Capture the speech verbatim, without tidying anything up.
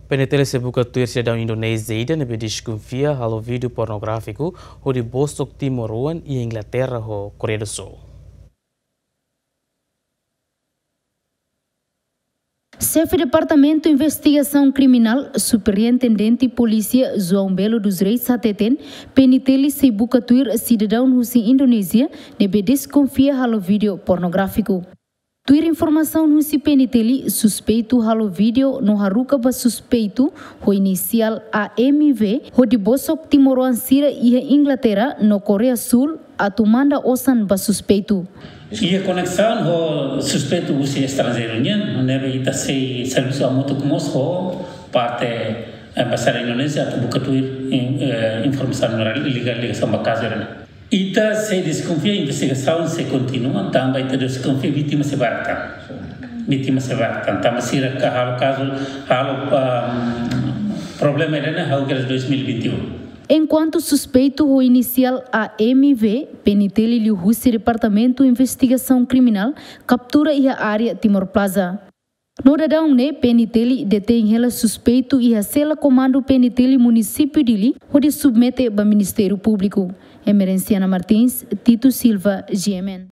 P N T L se buka tuir sidadaun Indonézia nebe desconfia halo vídeo pornográfico hodi bosok timorOan e Inglatera ho Korea Súl. Chefe do Departamento de Investigação Criminal, Superintendente Polícia João Belo dos Reis Sateten, P N T L se buka tuir sidadaun husi Indonésia nebe desconfia halo vídeo pornográfico. Tuir informação no P N T L suspeito halo vídeo no haruka ba suspeito ho inicial A M V ho di bosok timorOan sira e Inglatera no Korea Súl atumanda osan ba suspeito. E a conexão ho suspeito usi estrangeiro nyen nebe ita sei serviço a moto conosco parte embaixada Indonésia tu buka tuir informação ilegal ligação ba caso era. Ita se desconfia, a investigação se continua, também ita desconfia, vítima se barata. Vítima se barata. Também se irá halo caso, halo problema era na de dois mil e vinte e um. Enquanto suspeito o inicial A M V, P N T L o Rússia Departamento de Investigação Criminal captura a área Timor Plaza. No dadão ne P N T L detém ela suspeito e a sela comando P N T L município dele onde submete ao Ministério Público. Emerenciana Martins, Tito Silva, G M N.